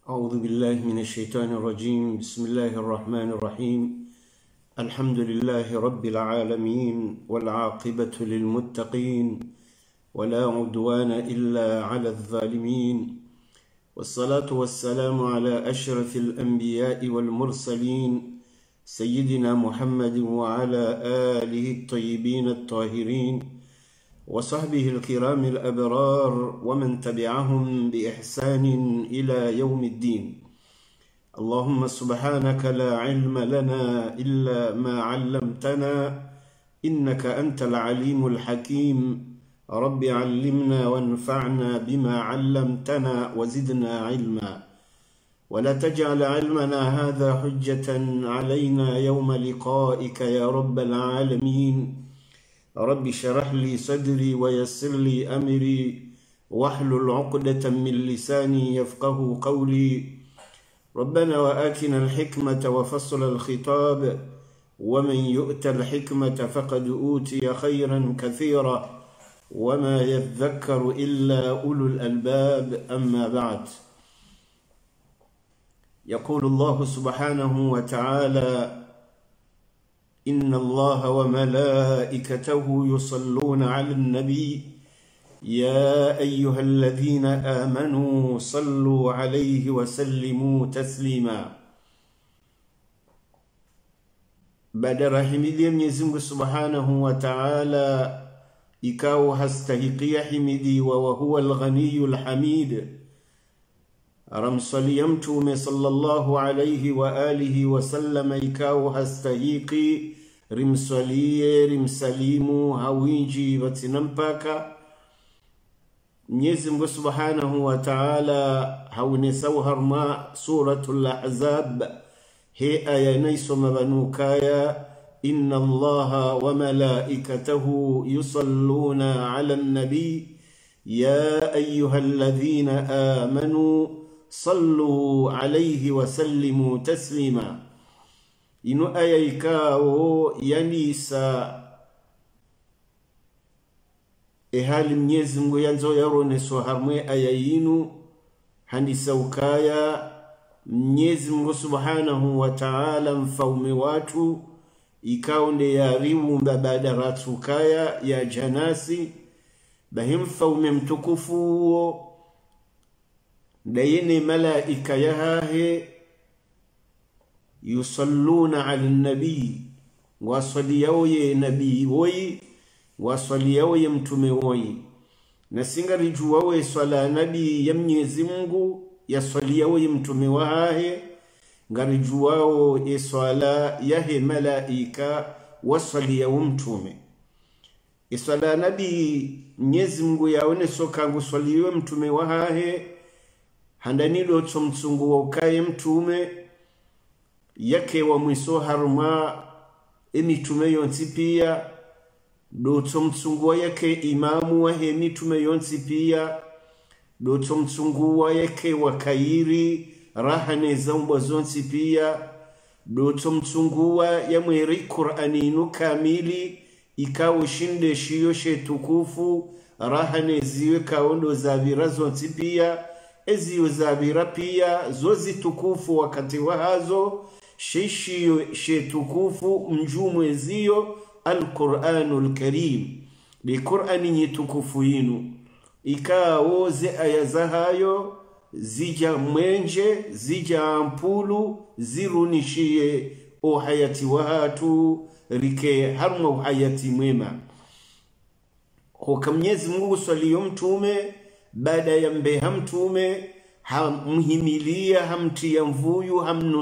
أعوذ بالله من الشيطان الرجيم. بسم الله الرحمن الرحيم. الحمد لله رب العالمين، والعاقبة للمتقين، ولا عدوان إلا على الظالمين، والصلاة والسلام على أشرف الأنبياء والمرسلين سيدنا محمد وعلى آله الطيبين الطاهرين وصحبه الكرام الأبرار ومن تبعهم بإحسان إلى يوم الدين. اللهم سبحانك لا علم لنا إلا ما علمتنا إنك أنت العليم الحكيم. رب علمنا وانفعنا بما علمتنا وزدنا علما، ولا تجعل علمنا هذا حجة علينا يوم لقائك يا رب العالمين. رب شرح لي صدري ويسر لي أمري واحلل عقدة من لساني يفقه قولي. ربنا وآتنا الحكمة وفصل الخطاب، ومن يؤت الحكمة فقد أوتي خيرا كثيرا، وما يذكر إلا أولو الألباب. أما بعد، يقول الله سبحانه وتعالى: إن الله وملائكته يصلون على النبي يا أيها الذين آمنوا صلوا عليه وسلموا تسليما. بعد رحمه Mwenyezi سبحانه وتعالى ikawa hastahiqia himidi wa huwa al-Ghani al-Hamid. Aramsalia Mtume sallallahu alayhi wa alihi wa sallam ikawa hastahiqi rimsalie rimsalimu hawinji batinampaka. Mwenyezi Mungu subhanahu wa ta'ala haunesau harma suratul Ahzab he aya naisoma banukaya: inna Allaha wa malaikatahu yusalluna ala nabi ya ayyuhalladhina amanu sallu alayhi wa sallimu taslima. Ino aya ikao yanisa ehali Mwenyezi Mungu yanzo yaroneso hamwe aya yinu handisa ukaya Mwenyezi Mungu subhanahu wa ta'ala mfaume watu ikao nde yaribu mbabada ratukaya ya janasi bahim mfaume mtukufu dayene malaika yahahe yusalluna ala nabi wasaliyawe nabii woyi wasaliyawe mtume woyi nasinga rijuwawe swala nabi ya Mwenyezi Mungu yasaliyawe mtume wahahe ngarijuwao iswala yahe malaika wasaliyawe mtume. Iswala nabi Mwenyezi Mungu yaone soka nguswaliyawe mtume wahahe handanilo tsomtsungu waukaye mtume yake wa mwiso haruma emitume yonsi pia do tsomtsungu yake imamu wa emitume yonsi pia do tsomtsungu yake wa kairi rahane zambwa zonsi pia do tsomtsungu ya mweri Qur'aninu kamili ikawo shinde shiyo shetukufu rahane ziwe kaondo zabira zonsi pia eziyo zabira pia zozi tukufu wakati wahazo shishio shetukufu mjumwe ziyo al-Qur'anul Karim li Qur'ani nyitukufu yinu ikawo ze aya zahayo zija mwenje zija ampulu zirunishie uhayati wahatu rike harma uhayati mwema. Kwa Mwenyezi Mungu swaliyo mtume baada ya mbeha mtume hamhimilia hamtia mvuyu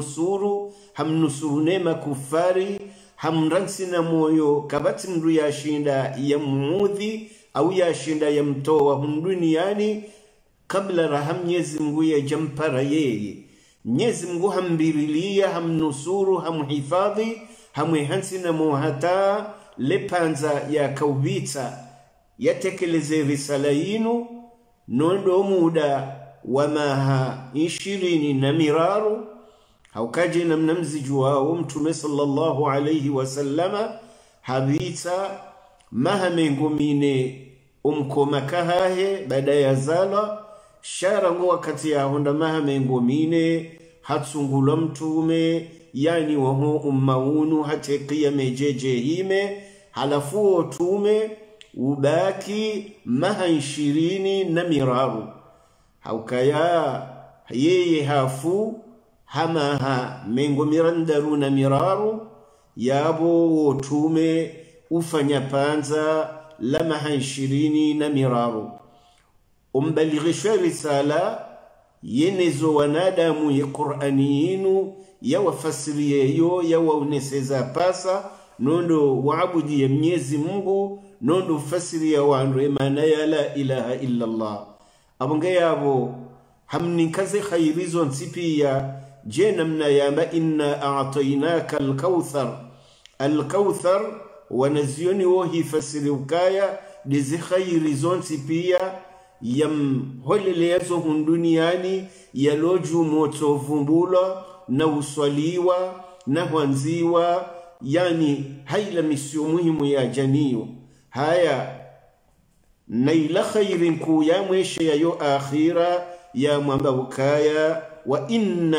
hamnusuru nema kufari hamransi na moyo kabati mdu ya shinda ya muudhi au ya shinda ya mtoa hunduniani kabla raham Mwenyezi Mungu ya jampara yeye. Mwenyezi Mungu hambirilia hamnusuru hamhifadhi hamwehansi na mohata lepanza ya kaubita yatekeleze risala yinu nondo muda wa maha 20 na miraru haukaje na mnamziju wao mtume sallallahu alayhi wasallama habita maha mengomine umkoma kahahe baada ya zala shara ngo wakati ya honda mahame ngomine hatsungulwa mtume yani waho ummaunu hate qiyame jeje hime halafu tume ubaki maha 20 na miraru haukaya yeye hafu hamaha mengo mirandaru na miraru yabo tume ufanya panza la maha 20 na miraru umbalighisha risala yenezo wanadamu ya Qur'aniyinu ya wafasiriyeyo ya wauneseza pasa nondo waabudi ya Mwenyezi Mungu nondo fasiri ya wandu maana ya la ilaha illa Allah abonge yabo hamnikaze khairizo nsipia je namna yamba inna a'tainaka al-kauthar wanazioni wohi fasiri ukaya dizi khairizo nsipia yam holele yazo hunduniani yaloju moto vumbula na uswaliwa na wanziwa yani haila misio muhimu ya janiyo haya naila khairin ku ya mweshe ya yo akhira ya mwamba ukaya wa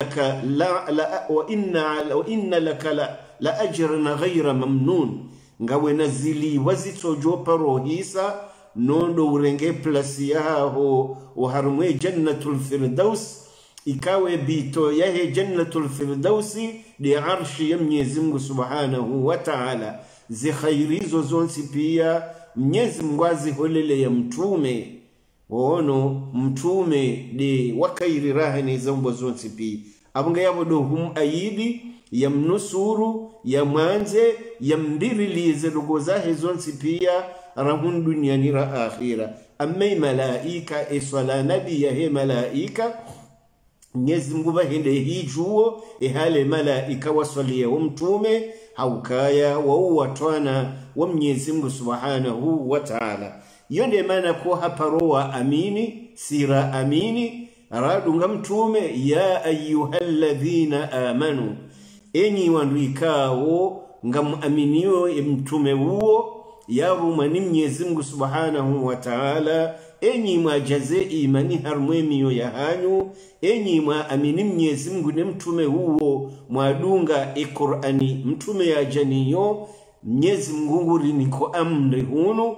inna laka la ajran ghayra mamnun ngawe nazili wazitojo parohisa nondo urenge plasi yaho uharumwe jannatul firdaus ikawe bito yahe jannatul firdausi di arshi ya Mwenyezi Mungu subhanahu wa ta'ala zi khairizo zonsi pia Mwenyezi Mungu aziholele ya mtume ono mtume di wakairi rahani zambo zonsi pia abunga yabo do hum ayidi ya mnusuru ya manze ya mdirilize lugo zahe zonsi pia rahun duniani ra akhira amma malaika iswala nabi ya he malaika Mwenyezi Mungu bahende hijuo ehale malaika waswalia wa mtume haukaya wa uwatwana wa Mwenyezi Mungu subhanahu wa ta'ala yonde maana ko haparoa amini sira amini radunga mtume ya ayyuhalladhina amanu enyi wanduikao ngamuaminiyo mtume huo yarumani Mwenyezi Mungu subhanahu wa ta'ala enyi mwajaze imani harmwemiyo ya hanyu enyi mwaamini Mwenyezi Mungu ne mtume huo mwadunga Qur'ani mtume ya janiyo Mwenyezi Mungu niko amri hunu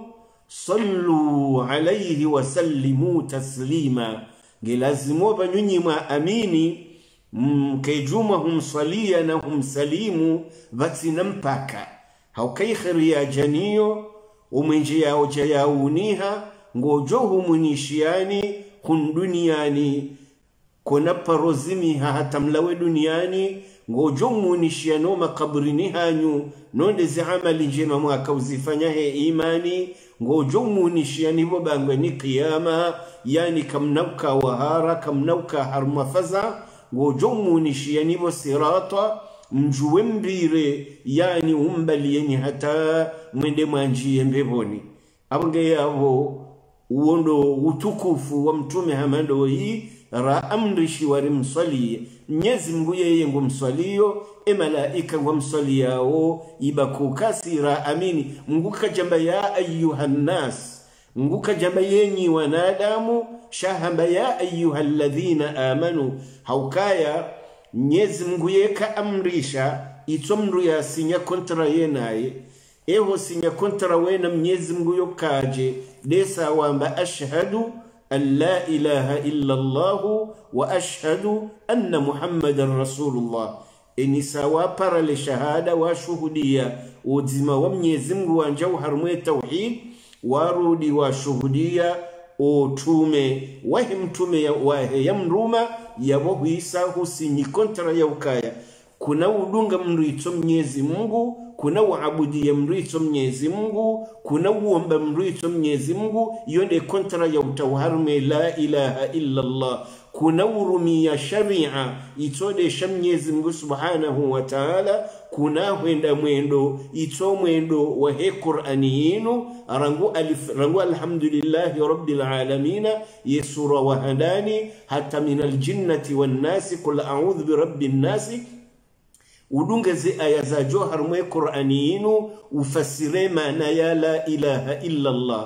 sallu alayhi wa sallimu taslima gelazimo banyunyi mwaamini mkejuma humsalia na humsalimu vatina mpaka haukai khiri ya janiyo umwenje yao jayauniha ngojohu munishiani hunduniani kona parozimi hatamlawe duniani ngojohu munishiano makabrini hanyu nonde zi amali njema mwaka uzifanya he imani ngojohu munishiani bobangwe ni qiyama yani kamnauka wahara kamnauka harmafaza ngojohu munishiani bo sirata mjuwe mbire yani umbalieni hata mwende mwanjie mbeboni abonge yabo uondo utukufu wa mtume hamando hii ra amrishi wari mswali Mwenyezi Mungu yeye ngumswalio malaika ngumswaliao ibakukasira amini nguka jamba ya ayuhan nas nguka jamba yenyi wanadamu shahamba ya ayyuhalladhina amanu haukaya Mwenyezi Mungu yeka amrisha itomru ya sinya kontra yenaye eho sinya kontra wena Mwenyezi Mungu yokaje desa wamba ashhadu an la ilaha illa Allah wa ashhadu anna Muhammadan Rasulullah sawa para le shahada wa shuhudia uzima wa Mwenyezi Mungu wanjau harumwe tauhid warudi wa shuhudia utume wahi mtume ya wahe ya mruma ya wahuisa husinyi kontra ya ukaya kuna udunga mrito Mwenyezi Mungu kuna uabudi ya mrito Mwenyezi Mungu kuna uomba mrito Mwenyezi Mungu yonde kontra ya utawaharume la ilaha illa Allah kuna urumi ya sharia itode Mwenyezi Mungu subhanahu wa ta'ala kuna huenda mwendo ito mwendo wa he Qur'aniyinu rangu alhamdulillahi rabbil alamin yesura wa hadani hatta min aljinnati wan nasi qul a'udhu bi rabbin nasi udunga zi aya za johar mwe Qur'aniyinu ufasire maana ya la ilaha illa Allah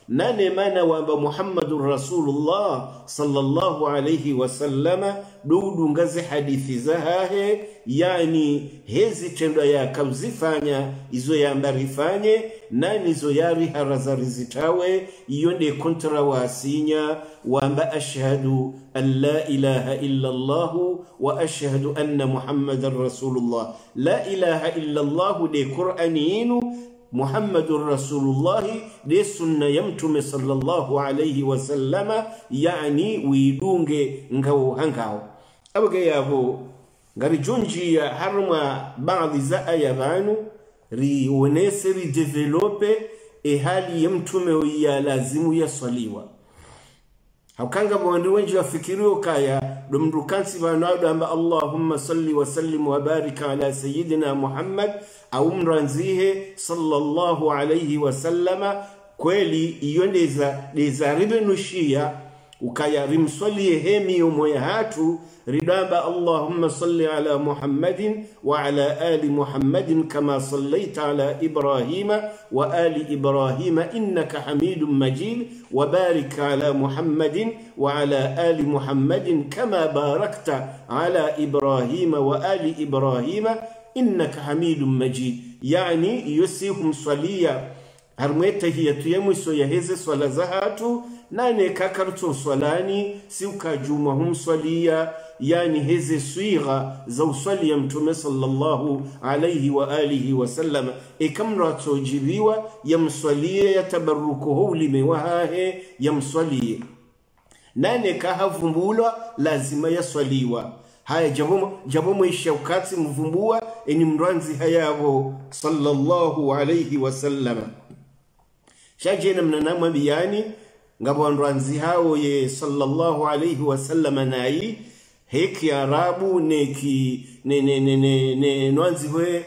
nane mana wamba Muhammadur Rasulullah sallallahu alayhi wasallama dudu ngazi hadithi zahahe yani hezi tendo ya kabzifanya izo ya mbarifanye nani zo yari harazari zitawe yonde kontra wasinya wamba ashhadu an la ilaha illa Allah wa ashhadu anna Muhammadar Rasulullah. La ilaha illa Allah de Qur'aninu Muhammadur Rasulullah de sunna yamtume sallallahu alayhi wasallama yani widunge ngao hangao abage yabo ngari jonji ya harma baadhi za ayabanu ri onese ri develope hali yamtume ya lazimu ya swaliwa hakanga bwandu wenji wafikirio kaya domdukansi banado amba Allahumma salli wa sallim wa barik ala sayyidina Muhammad au mranzihe sallallahu alayhi wa sallama kweli iyondeza dezaribe nushia ukaya rimswalie hemi umoya hatu ridaba Allahumma salli ala Muhammadin wa ala ali Muhammadin kama sallaita ala Ibrahima wa ali Ibrahima innaka Hamidum Majid wa barik ala Muhammadin wa ala ali Muhammadin kama barakta ala Ibrahima wa ali Ibrahima innaka Hamidum Majid. Yani yusihum swalia harmweta hiyatu yemwiso ya heze swala zahatu nane kakarto swalani si ukajuma humswalia yani heze swigha za uswali ya mtume sallallahu alayhi wa alihi wa sallam ikamra tojibiwa ya mswalia ya tabarukuhu ulimewahahe ya mswalia nane kahavumbulwa lazima ya swaliwa. Haya jabomo ishaukati mvumbua eni mranzi hayabo sallallahu alayhi wa sallam. Shajena mnanama biyani ngabo mranzi hao ye sallallahu alayhi wa sallam nai heki arabu neki ne nwanzi we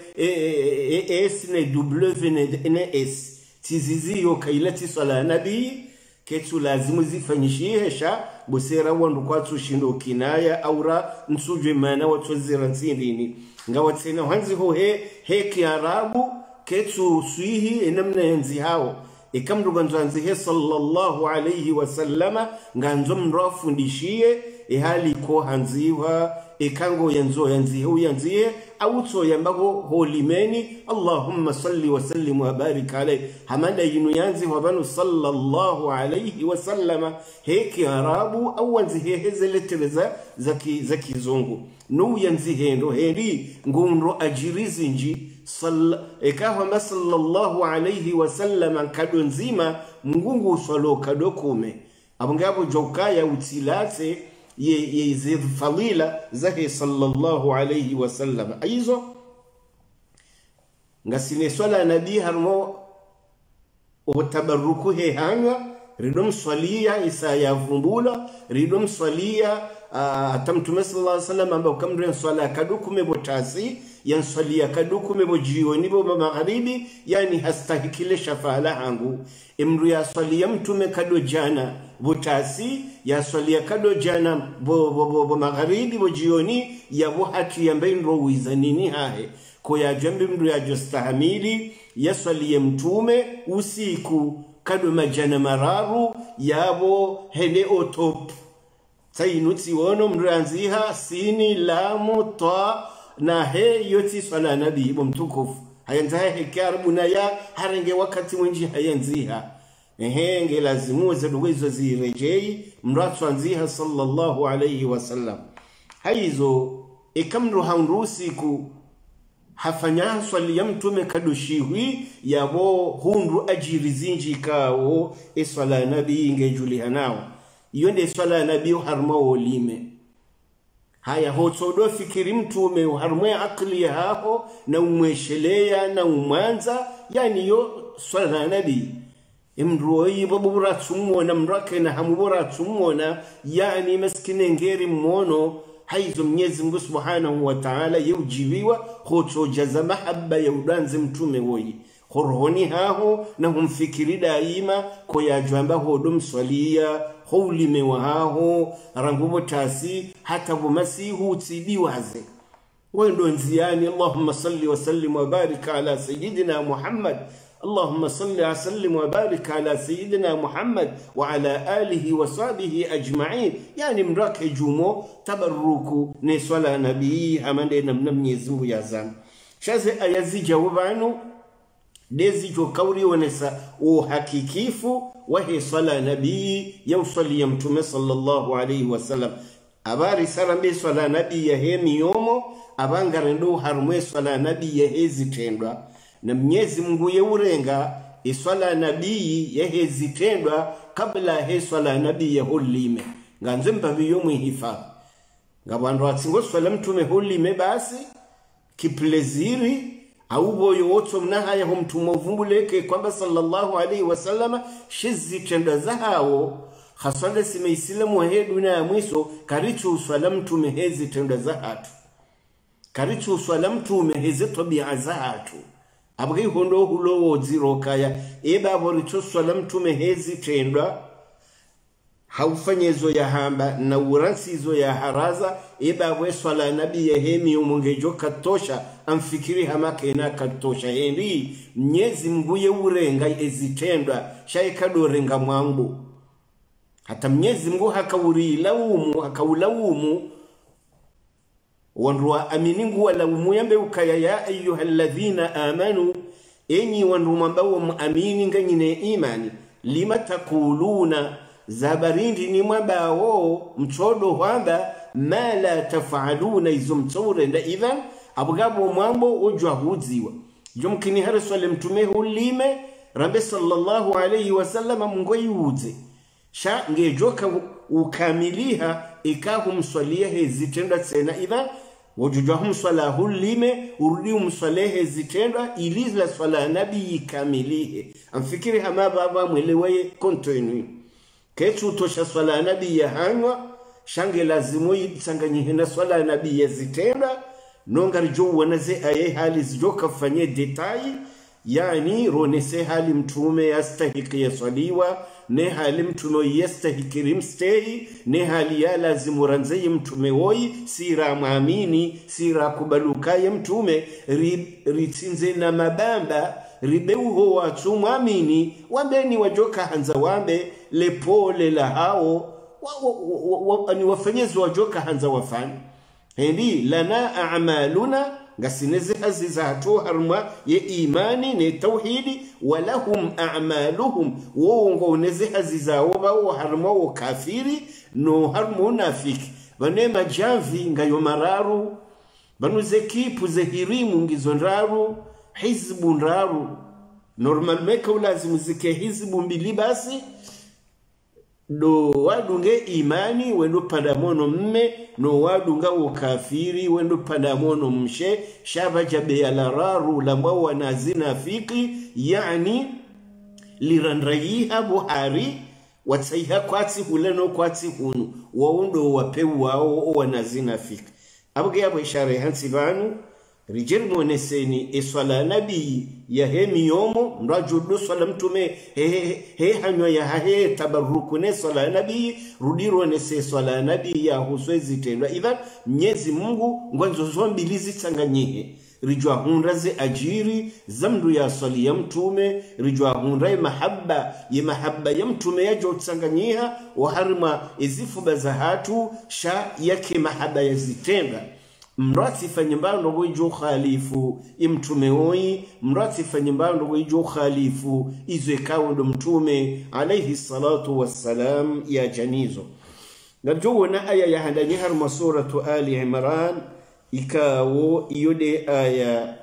es ne w ne s tiziziyo kailati sala nabii ketu lazimu zifanyishie sha bosera wandu kwatu shindo kinaya aura nsujwe mana watozira ntsindini ngawa tsena hanzi ho heki arabu ketu suihi enamna enzi hao ikamruga nzanzi he sallallahu alayhi wa sallama nganzo mrafundishie hali ko hanziwa ikango yanzihe auto yambako holimeni Allahumma salli wa sallim wa barik alayhi hamada yinu yanzi wa banu sallallahu alayhi wa sallama heki arabu au yanzihe hezeleteleza zaki zungu nu yanzihe ndo heri ngundo ajirizi nji ekawa sallallahu alayhi wa sallama kado nzima mngungu swalo kado kume abongabo jokaya utilate ye fadila zake sallallahu alayhi wa sallam aizo ngasine swala nabii harmo utabaruku he hanga ridom swalia isa ya vumbula ridom swalia atamtume sallallahu alayhi wa sallam ambao kamre swala kadukume botasi yan swalia kadukume bojioni bo magharibi yani hastahikile shafala hangu imru ya swalia mtume kado jana butasi ya swalia kado jana bo magharibi bo jioni ya bo hatu ya mbendo wizanini hahe ko ya jambi mru ya jostahamili ya swalia mtume usiku kado majana mararu yabo hele otop tainuti wono mru anziha sini lamu ta na he yoti swala nabii bo mtukufu hayanzahe hekarabu na ya harenge wakati mwinji hayanziha ngelazimu lazimu zaduwezo zirejei mratu anziha sallallahu alayhi wa sallam haizo ikamru haunrusiku hafanya swali ya mtume kadushiwi yabo hundu ajiri zinji kao swala nabii ingejuliha nao yonde swala nabii harma wolime haya hotodo fikiri mtume harma akli hapo na umweshelea na umanza yani yo swala nabii imroi babura tumona mrake na hamubura tumona yani maskine ngeri mmono haizo Mwenyezi Mungu Subhanahu wa Ta'ala yujibiwa hoto jaza mahabba ya udanzi mtume woyi horohoni haho na humfikiri daima ko yajamba hodum swalia houlime wa haho rangubo tasi hata bumasihu tsidiwaze wendo nziani Allahumma salli wa sallim wa barik ala sayyidina Muhammad اللهم صل وسلم وبارك على سيدنا محمد وعلى آله وصحبه أجمعين. يعني مراك جومو تبركو نسولا نبي هماندنا من يزمو يزام شازي أيزي جوابانو ديزي جو كوري ونسا وحكيكيفو وهي صلاة نبي يوصل يمتم صلى الله عليه وسلم. أباري سرمي صلاة نبي يهيمي يومو abangarendo harumwe swala nabii yehezi tendwa na Mwenyezi Mungu yeurenga iswala nabii yehezi tendwa kabla he swala nabii yehulime nganze mbabiyo mwihifa ngabandu atsingo swala mtume hulime basi kipleziri au boyo woto mnahaya humtumo vumbuleke kwamba sallallahu alaihi wasallam shizi tendwa zahao khaswala simeisilamu hedu na mwiso karichu swala mtume hezi tendwa zahatu karichu swala mtume hezi tabia zahatu abgai hondo hulo ziro kaya eba boricho swala mtume hezi tendwa haufanyezo ya hamba na uransizo ya haraza eba we swala nabii yehemi umungejo katosha amfikiri hamake na katosha hendi Mwenyezi Mungu yeurenga ezitendwa shaikadorenga mwangu hata Mwenyezi Mungu hakaulaumu wanruwa aminingu walaumu yambe ukaya ya ayyuhalladhina amanu enyi wanru mambawo muamini nganyine imani lima takuluna zabarindi ni mwabawo mchodo hwamba ma la tafaluna izo mtore nda idhan abugabo mwambo ujwa hudziwa jumkini hariswale mtume hulime rambe sallallahu alayhi wasallam mungoyi udze sha ngejoka ukamiliha ikahu mswalia hezitenda tsena idha wajujahum salahu lime urudi umswalehe zitenda ilizla swala nabii kamilihe amfikiri hama baba mwelewe continue kechu tosha swala nabii ya hanywa shange lazimu yisanganyihe na swala nabii ya zitenda nongarijo wanaze aye hali zijoka fanye detail yani ronese hali mtume yastahiki yaswaliwa ne hali mtume yastahiki rimstehi ne hali ya lazimu ranzeye mtume woi sira muamini sira kubaluka ya mtume ritinze na mabamba ribeuho watu muamini wambeni wajoka hanza wambe lepole la hao ni wafanyezo wajoka hanza wafani hendi lana a'maluna ngasineze haziza hatu harma ye imani ne tauhidi walahum a'maluhum wongo neze haziza woba harma wo kafiri no harmo nafiki bane majamvi ngayo mararu banuze kipu ze hirimu ngizo ndaru hizbu ndaru normal meka ulazimu zike hizbu mbili basi do wadunge imani wendo padamono mme no wadunga ukafiri wendo padamono mshe shaba jabe ya lararu lambao wanazina fiki yani lirandrayiha buhari watsaiha kwatsi huleno kwatsi hunu waundo wapeu wao wanazina fiki abuge yabo ishare hansi banu rijel moneseni eswala nabii ya hemi yomo mrajudu swala mtume he hanywa ya he tabaruku ne swala nabii rudiro nese swala nabii ya huswezi tendwa idha Mwenyezi Mungu ngwanzo zombi lizitanganyihe rijwa hunraze ajiri zamdu ya swali ya mtume rijwa hunrai mahabba ya mtume ya jotsanganyiha wa harima izifu bazahatu sha yake mahaba ya zitenda mrati fanyembano goijo khalifu imtume woi mrati fanyembano goijo khalifu izwe kawondo mtume alayhi salatu wassalam ya janizo najo na aya ya handani har suratu ali imran ikawo iyode aya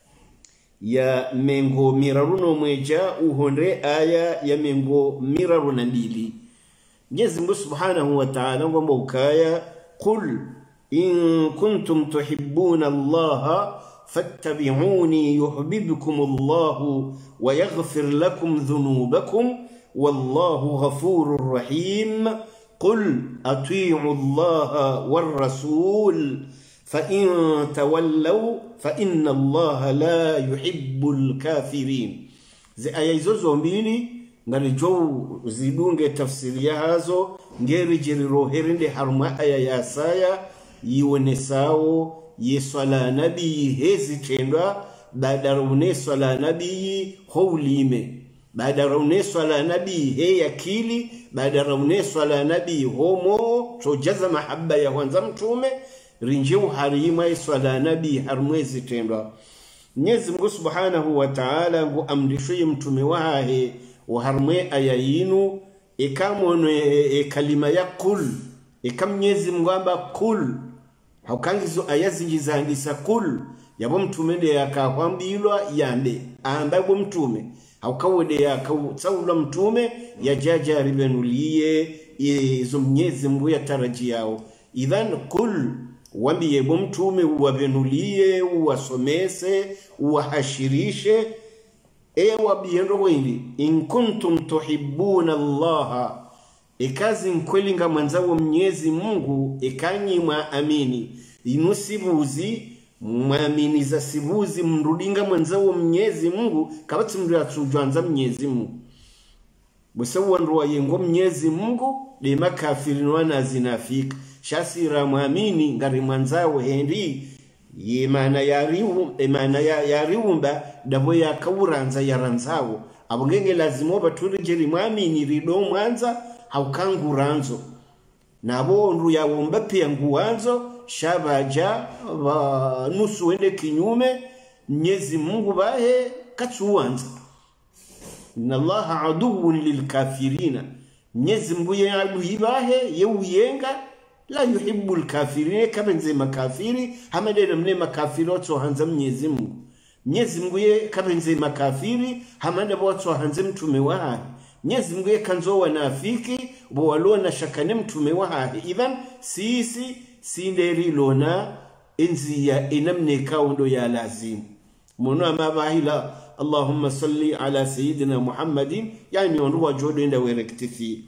ya mengo miraruno mweja uhonre aya ya mengo miraruna mbili Mwenyezi Mungu subhanahu wa ta'ala ngomba ukaya qul إن كنتم تحبون الله فاتبعوني يحببكم الله ويغفر لكم ذنوبكم والله غفور رحيم قل أطيعوا الله والرسول فإن تولوا فإن الله لا يحب الكافرين زي آية زوزو mbili ngalijo zidunge tafsiri yazo ngeri jiriro herinde haruma aya ya saya yiwonesao yeswala nabii hezi tendwa baada raune swala nabii houlime baada raune swala nabii he akili baada raune swala nabii homo sojaza mahabba ya kwanza mtume rinjeu harima swala nabii harmwezi tendwa Mwenyezi Mungu Subhanahu wa Ta'ala ngu amrishoye mtume wahe wa harmwe ayayinu ikamono kalima ya kul Mwenyezi Mungu amba kul haukangizo ayazinjizandisa kul yabo mtume de akakwambilwa yambe amba bo mtume haukawede yakawtsaula mtume yajaja ribenulie izo Mwenyezi Mungu yataraji yao idhan kul wambiye bo mtume uwabenulie uwasomese uwahashirishe wabiendo windi in kuntum tuhibbuna Allah ikazi nkwelinga mwanzawo Mwenyezi Mungu ikanyimwa amini inusibuzi mwamini za sibuzi mrudinga mwanzawo Mwenyezi Mungu kabati mru atujwanza Mwenyezi Mungu busawa nruwa yengo Mwenyezi Mungu de makafiri wana zinafika shasira mwamini ngari mwanzawo hendi yemana yariumba dabo yakawuranza yaranzawo abungenge lazimo baturigeri mwamini rido mwanza haukanguranzo nabo nru yawomba pia nguwanzo shabaja wa nusu wende kinyume Mwenyezi Mungu bahe katsuwanza inna Allaha aduwwun lilkafirina Mwenyezi Mungu yaduhibahe yeuyenga la yuhibbul kafirin kabenze makafiri hamadena mne makafiri otso hanza Mwenyezi Mungu Mwenyezi Mungu ye kabenze makafiri hamanda botso hanze mtume wahe Mwenyezi Mungu ye kanzo wanafiki bo walona shakane mtume wahe idhan sisi sinderi lona enziya inamne kaundo ya lazim mono amabahila Allahumma salli ala sayyidina Muhammadin yani onruwa jodo enda werektifi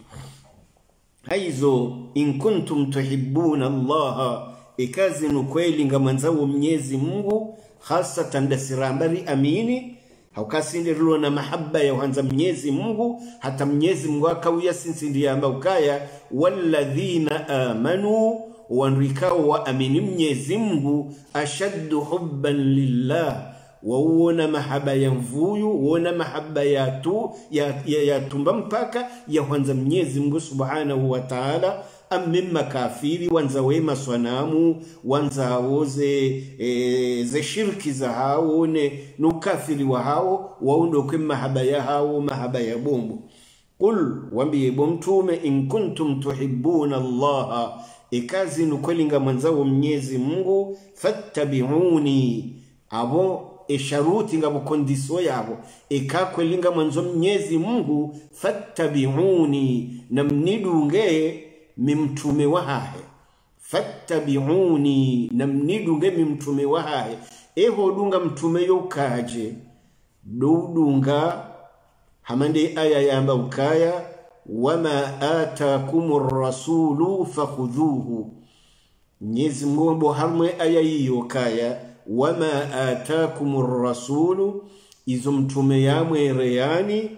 haizo in kuntum tuhibbuna Allah ikazi nukweli nga mwanzawo Mwenyezi Mungu hasatan dasirambari amini haukasinde rulo na mahabba ya wanza Mwenyezi Mungu hata Mwenyezi Mungu akawia sinsindi ya ukaya walladhina amanu wanrikao wa amini Mwenyezi Mungu ashaddu hubban lillah wawona mahaba ya mvuyu wona mahaba ya tumba mpaka ya wanza Mwenyezi Mungu Subhanahu wa Ta'ala amimma kafiri wanza wema swanamu wanza woze ze shirki za hao ne nukafiri wa hao waundo kwa mahaba ya hao mahaba ya bombo qul wambiye bomtume in kuntum tuhibbuna Allah ikazi nukwelinga mwanzawo Mwenyezi Mungu fattabi'uni abo sharuti ngabo kondiso yabo ikakwelinga mwanzo Mwenyezi Mungu fattabi'uni namnidunge mimtume wahahe fattabi'uni namnidunge mimtume wahahe dunga mtume yokaje dudunga hamande aya yamba ukaya wama atakumur rasulu fakhudhuhu Mwenyezi Mungu harmwe aya hiyo kaya wama atakumur rasulu izo mtume yamwe reyani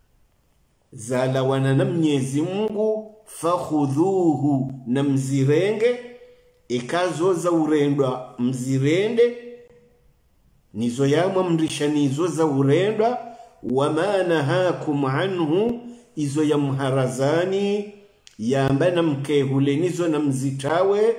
zalawana na Mwenyezi Mungu fakhudhuhu na mzirenge ikazoza urendwa mzirende nizo yamwa mrishanizo za urendwa wama nahakum anhu izo ya mharazani yamba na mkehule nizo na mzitawe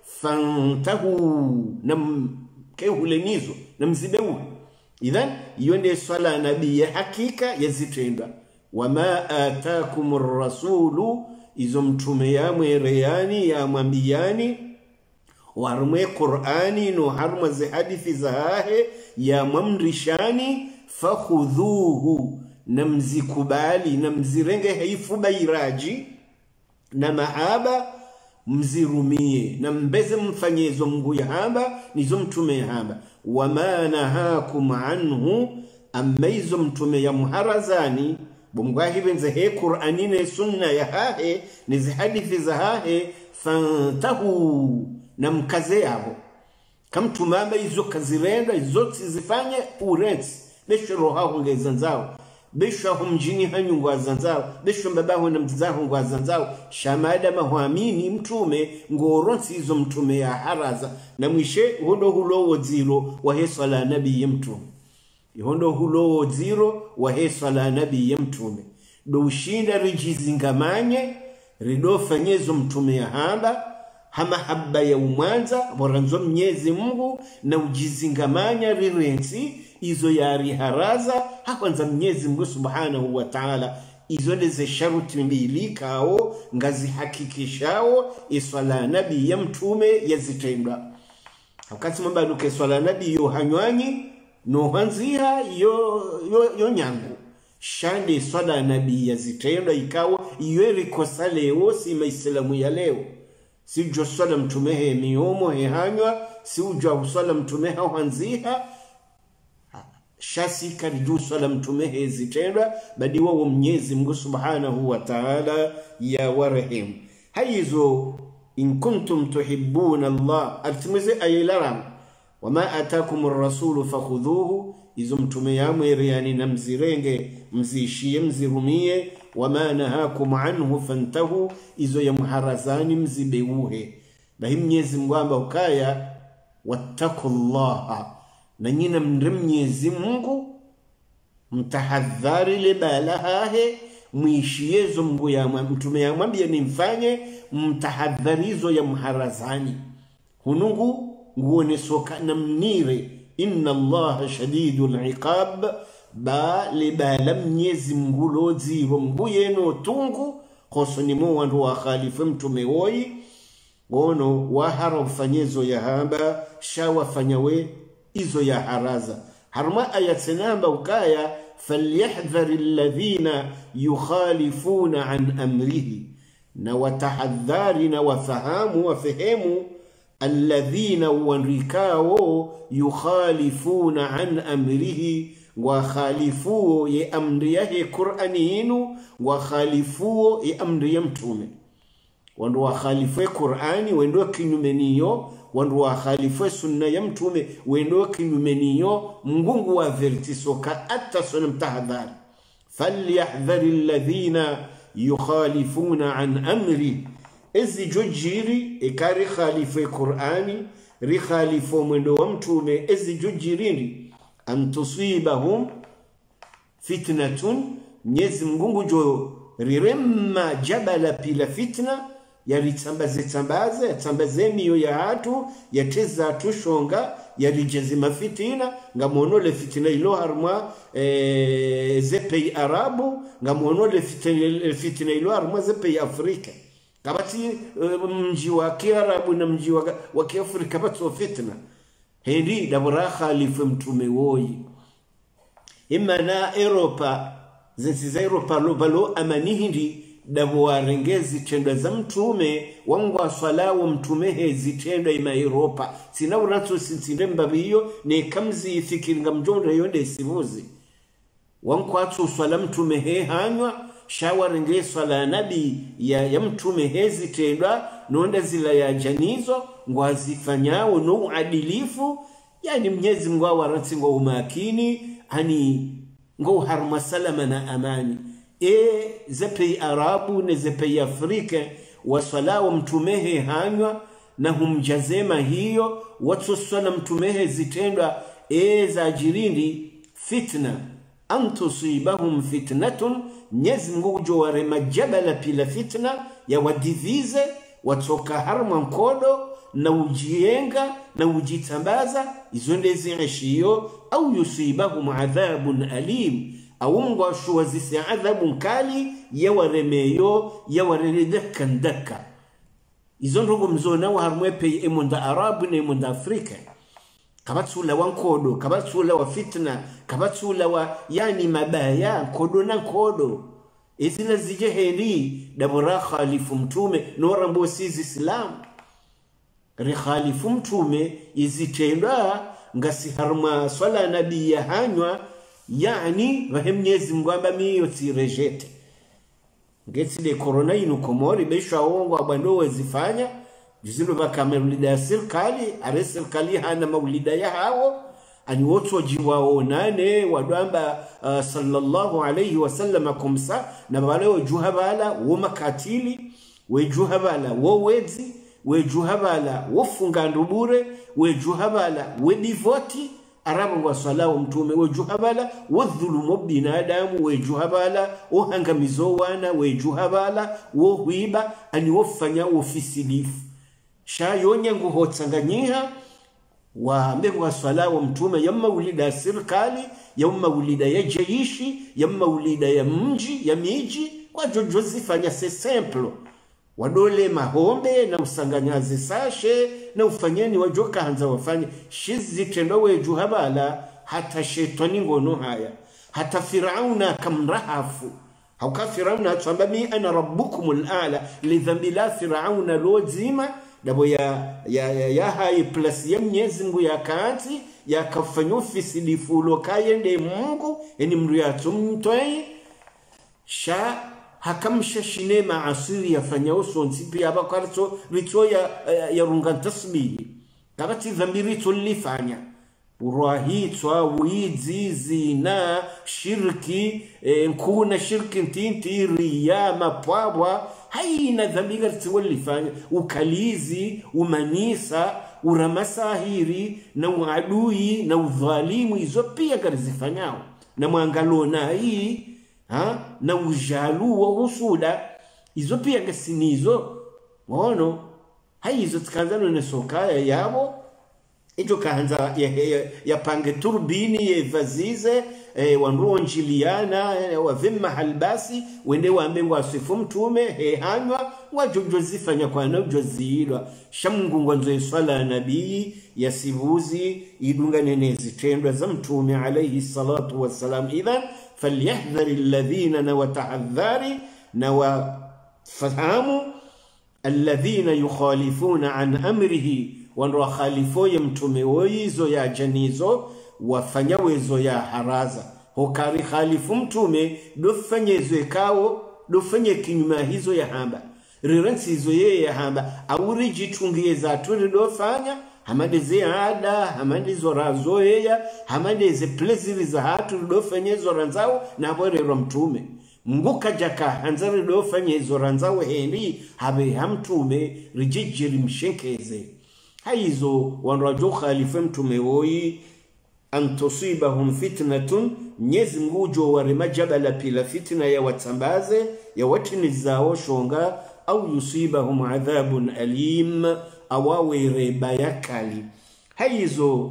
fantahu na mkehule nizo na mzibewe idhan yonde swala nabii ya hakika yazitenda wama atakumur rasulu izo mtume yamwe reyani ya mwambiyani warmwe Qur'ani no harma ze hadithi zahe ya mwamrishani fakhudhuhu namzikubali namzirenge haifu bairaji na mahaba mzirumie na mbeze mfanyezo Mungu yahamba nizo mtume yahamba wama nahakum anhu amaizo mtume ya muharazani bumgwahi benze he Qur'ani ne sunna yahahe nizi hadithi zahahe fantahu na mkaze yabo kamtumamba izo kazirenda izo zifanye urensi besho rohaho ngezanzao besho humjini hanyungu azanzao besho mbabaho na mtizaho ngu azanzao shamada mahuamini mtume ngoronsi izo mtume ya haraza na mwishe hulo hulo waziro wa heswa la nabii mtume ihondo hulo ziro wa he swala nabi ya mtume do ushinda rijizingamanye rido fanyezo mtume ya hama habba ya umwanza waranzo mnyezi Mungu na ujizingamanya rirensi izo yari haraza hakwanza mnyezi Mungu subhanahu wa ta'ala izo leze sharuti mbili kao ngazi hakikishao iswala nabi ya mtume yazitendwa wakati mbaduke swala nabi yo hanywanyi no hanziha yo nyangu shande swala nabi yazitendwa ikawa iweri kosa leo si maislamu ya leo si ujo swala mtumehe miyomo hanywa si ujo swala mtumehe hanziha shasi kariju swala mtumehe zitendwa badi wao Mwenyezi Mungu subhanahu wa ta'ala ya warahim haizo in kuntum tuhibbuna Allah artimize ayelaram wama atakumur rasulu fakhudhuhu izo mtume yamwe yani namzirenge mzishie mzirumie wama nahakum anhu fantahu izo ya muharazani mzibeuhe bahi Mwenyezi Mungu amba ukaya wattaqullaha na nyina Mwenyezi Mungu mtahadhari lebalahahe muishiezo Mungu ya mtume yamwambia nimfanye mtahadharizo ya muharazani hunungu nguone soka na mnire inna Allah shadidul iqab ba libala Mwenyezi Mungu loziro mbuyeno tungu khosoni mo wandu wa khalifu mtume woi gono wahara ufanyezo ya hamba shawa fanyawe izo ya haraza harma ayatsenamba ukaya falyahdhar alladhina yukhalifuna an amrihi na watahadhari na wafahemu alladhina wanrikao yukhalifuna an amrihi wa khalifuo ye amri yake Qur'ani inu wa khalifuo ye amri ya mtume wandu wa khalifu Qur'ani wendo kinyumeniyo wandu wa khalifu sunna ya mtume wendo kinyumeniyo mngungu wa vertisoka atta sunna mtahadhari falyahdhari alladhina yukhalifuna an amri ezi jojiri ikari khalifu Qur'ani ri khalifu mwendo wa mtume ezi jojirini an tusibahum fitnatun Mwenyezi Mungu jo riremma jabala pila fitna yaritambaze miyo ya hatu yateza tushonga yarijezima fitina ngamonole fitina ilo harma zepe arabu ngamonole fitina ilo harma zepe Afrika kabati mji wa Kiarabu na mji wa Kiafrika bato fitna hindi dabura khalifu mtume woi imana Europa zensi Europa lobalo amani hindi dabu warengezi tenda za mtume wangu wa swalawo mtume hezi tenda ima Europa sina uratu sintiremba biyo ne kamzi ifikiringa mjonda yonde isivuzi wangu watu swala mtume he hanywa shawarenge swala nabi ya mtume hezi tenda nonda zila ya janizo ngwazifanyao no uadilifu yani Mwenyezi Mungu waransi ngo umakini hani ngo harma salama na amani zepe Arabu na zepe Afrika waswalao mtumehe hanywa na humjazema hiyo watu swala mtumehe zitendwa za jirindi fitna antusibahum fitnatun Mwenyezi Mungu jo warema jabala pila fitna ya wadivize watoka harma mkodo na ujienga na ujitambaza izonde ziishiyo au yusibahum adhabun alim au Mungu ashwazisi adhabun kali ya waremeyo ya waredeka ndaka izondogo mzona wa harmwepe emonda Arabu na emonda Afrika kabatsula wankodo kabatsula wa fitna kabatsula wa yani mabaya kodo na kodo izina zije heri dabura khalifu mtume norambo sizi Islam ri khalifu mtume izitenda ngasi harma swala nabi ya hanywa yani Mwenyezi Mungu amba miyo tirejete ngeti de corona inu komori besha ongo abando wezifanya jizindo bakamerulida ya serikali are serikali hana maulida ya hao ani wotu wajiwao nane wadwamba sallallahu alayhi wasallam kumsa na wale wajuhabala wo makatili wejuhabala wo wezi wejuhabala wo funga ndubure wejuhabala we divoti arabu wa salao mtume wejuhabala wadhulumu binadamu wejuhabala ohangamizo wana wejuhabala wohwiba ani wofanya ofisilifu shayonya nguhotsanganyiha wa mbegu wa salao mtume yamma ulida ya serikali yamma ulida ya jeishi yamma ulida ya mji ya miji kwa jojozifanya se simple wadole mahombe na usanganyazi sashe na ufanyeni wajoka hanza wafanye shizi tendo wejuhabala hata shetani ngono haya hata Firauna kamrahafu hauka Firauna atuamba mi ana rabbukumul ala lidhambi la Firauna lozima dabo ya hai plus ya Mwenyezi Mungu ya kati ya kafanyo fisilifulo kayende Mungu eni mru ya tumtoi sha hakamsha shine maasiri yafanya usonzi pia abakarto rito ya rungan tasbihi kabati dhambi rito lifanya urahitwa wizi zina shirki nkuna shirki ntinti riya mapwabwa haina dhambi rito lifanya ukalizi umanisa uramasahiri na uadui na udhalimu hizo pia garizifanyao na mwangalona hii na ujalu wa usuda hizo pia gasinizo waono hizo tkanzano ne sokaya yabo ijo kaanza ya pange turbini ya vazize wanronjiliana wavimma halbasi wende waambe wasifu mtume hanywa wajojozifanya kwa na ujozilwa shamungu ngwanzo swala nabii yasibuzi idunga nenezi tendwa za mtume alayhi salatu wassalam idhan falyahdhar alladhina nawata'adhari nawafahamu alladhina yukhalifuna an amrihi wanro khalifo ya mtume woizo ya janizo wafanya wezo ya haraza hokari khalifu mtume dofanyezo ekao dofanye kinyuma hizo ya hamba rirensi hizo ye ya hamba awuri jitungie za turi dofanya hamadeze ada hamadizo razoya hamadeze pleziri za hatu dofanyezo ranzao na borero mtume nguka jaka hanzari dofanyezo ranzao hendi habe hamtume rijijiri mshenkeze haizo wanrajo khalifu mtume woi an tusibahum fitnatun Mwenyezi Mungu jo warema jabala pila fitna ya watambaze ya watini zao shonga au yusibahum adhabun alim awawe reba yakali haizo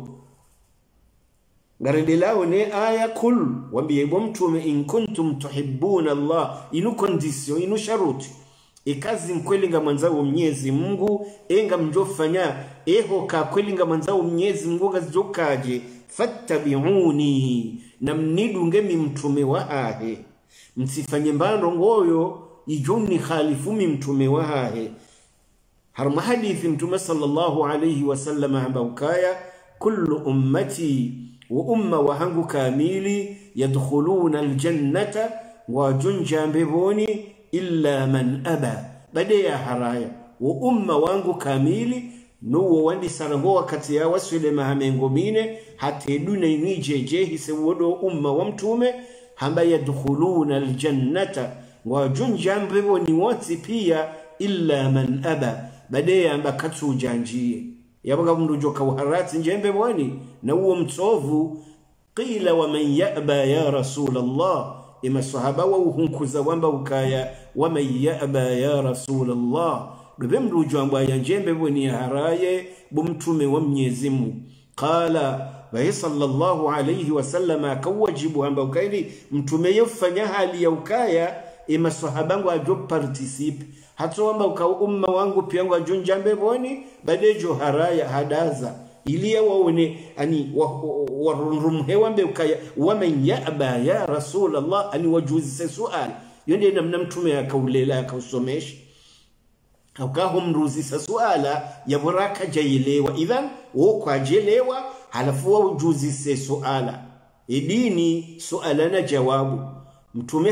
garendelao ne aya kul wambie mtume in kuntum tuhibbuna Allah inu condition inu sharuti ikazi mkwelinga mwanzao Mwenyezi Mungu enga mjofanya eho ka kwelinga mwanzao Mwenyezi Mungu gazijokaje fattabi'uni na mnidunge mtume wa ahe msifanye mbando ngoyo ijuni khalifu mtume wa ahe harma hadithi mtume sallallahu alayhi wasallam ambakaya kullu ummati wa umma wa hangu kamili yadkhuluna aljannata wa junja mbeboni illa man aba bade ya haraya wa umma wangu kamili nuwo wandi sarango wakati ya waswile mahamengo mine hati duna inijeje hise wodo umma wa mtume hamba yadkhuluna aljannata wa junja mbeboni wati pia illa man aba bade ya amba katsu janjie yabaga mndu joka uharati njembe bwani na uo mtovu qila wa man ya'ba ya rasulallah ima sahaba wa uhunkuza wamba ukaya wa man ya'ba ya rasulallah dobe mndu jwamba ya njembe bwani ya haraye bumtume wa Mwenyezi Mungu qala wa sallallahu alayhi wasallam akawajibu hamba ukaili mtume yofanya hali ya ukaya ima sahaba wangu ajo participe hato wamba uka umma wangu pia wangu ajo njambe bwani badejo haraya hadaza ilia waone ani warumhe wambe ukaya waman ya'ba ya rasulallah ani wajuzise suali yonde namna mtume akaulela akausomesha akaho mruzisa suala ya buraka jailewa idhan kwa jelewa halafu wa ujuzise suala idini suala na jawabu mtume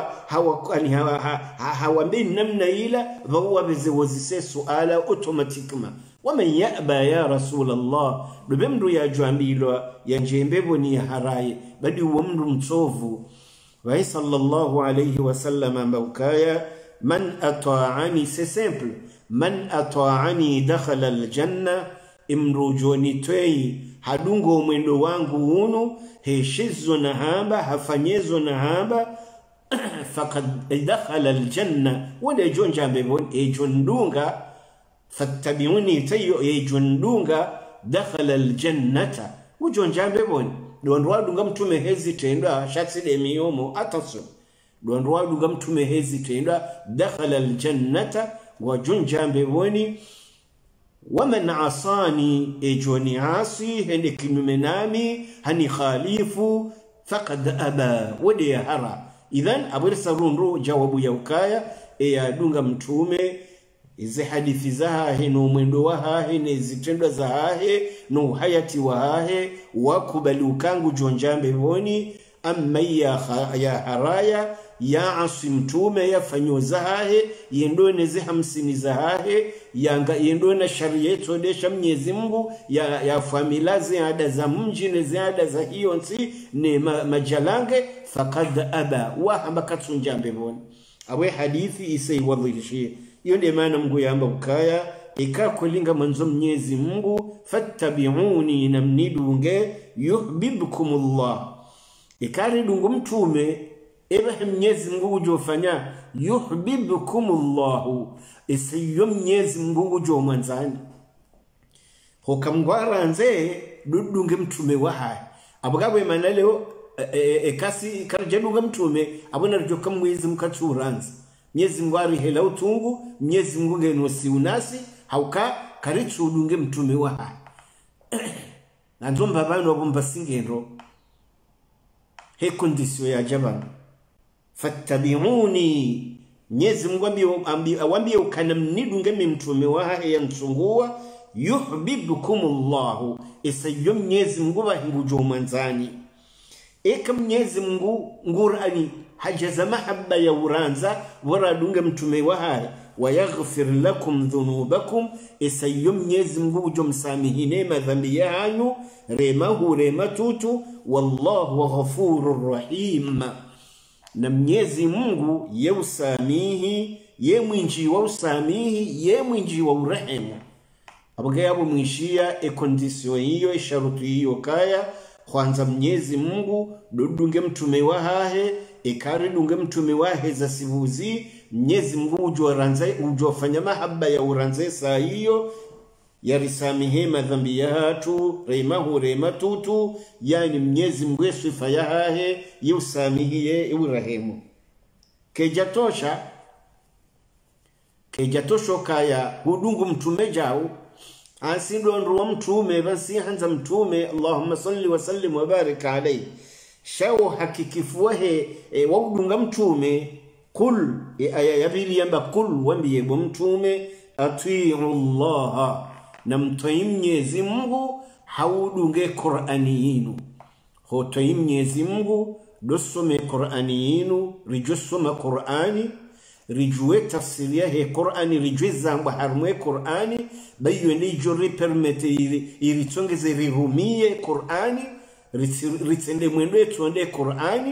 hawambi namna ila vawa bezewozise suala automatikma waman ya'ba ya rasulallah dubemdu ya juambilwa ya njembebo ni haraye badi uwamdu mtovu wa sallallahu alayhi wasallam ambakaya man ata'ani c'est simple man ata'ani dakhala aljanna imrujoni twei hadungo mwendo wangu unu heshizo na hamba hafanyezo na hamba faqad dakhala aljanna wala jonja mbebon ejondunga fattabi'uni tayo ejondunga dakhala aljannata ujonja mbebon ndwadunga mtume hezi tenda shatside miyomo ataso ndwadunga mtume hezi tenda dakhala aljannata wajonja mbeboni waman asani ejoni asi hende kinumenami hani khalifu faqad aba wadi hara idhan abirsa runru jawabu ya ukaya yadunga mtume izi hadithi zahahe no mwendo wahahe ne zitendwa zahahe no hayati wahahe wakubali ukangu jonjambe boni amma ya haraya ya asimtume ya fanyo zahahe yendone zi 50 zahahe yendone shariyeto desha Mwenyezi Mungu ya familazi ada za mji ne ziada za hiyo nsi ne majalange faqad aba wa hamba katsunjambe boni awe hadithi isai wadhishi iyo ndiye maana Mungu yamba ukaya ikakulinga manzo Mwenyezi Mungu fattabi'uni namnidunge yuhibbukumullah ikaridungu mtume eba Mwenyezi Mungu ujofanya yuhibbukumullah isiyo Mwenyezi Mungu ujomanzani hokamgwara nze dudunge mtume waha abugabwe manaleo ekasi karjedunga mtume abona rjoka Mwenyezi mukaturanza Mwenyezi Mungu ari hela utungu Mwenyezi Mungu ngeno si unasi hauka karichu udunge mtume waha nanzomba bano bomba singendo he kondisio ya jabana fattabi'uni Mwenyezi Mungu awambie ukana mnidunge mtume waha ya msungua yuhibbukumullah isayo Mwenyezi Mungu bahingujo manzani eka Mwenyezi Mungu ngurani hajaza mahabba ya uranza waradunga mtume waha wayaghfir lakum dhunubakum isayo Mwenyezi Mungu ujomsamihine madhambi yanyu rematutu wallahu ghafurur rahim na Mwenyezi Mungu yeusamihi yemwinji wa usamihi yemwinji wa urehemu abagayabo mwishia ekondisio hiyo isharutu hiyo kaya kwanza Mwenyezi Mungu dudunge mtume wahahe ikari dunge mtume wahe za sivuzi Mwenyezi Mungu ujofanya mahabba ya uranze saa hiyo yarisamihe madhambi yatu rematutu yani Mwenyezi Mungu sifa yahe yusamihiye urahemu kejatosho kaya hudungu mtume jao ansidonro mtume basi hanza mtume Allahumma salli wa sallim wa barik alayhi shawo hakikifuhe wudunga mtume kul yabili yamba kul wambiye mtume atii'u Allah na mtoi Mwenyezi Mungu haudunge Qur'ani yinu hotoi Mwenyezi Mungu dosome Qur'ani yinu rijosoma Qur'ani rijue tafsiri ya Qur'ani rijue zangwa harmwe Qur'ani bayo ni jori permete iritongeze rihumie Qur'ani ritende mwendo etuonde Qur'ani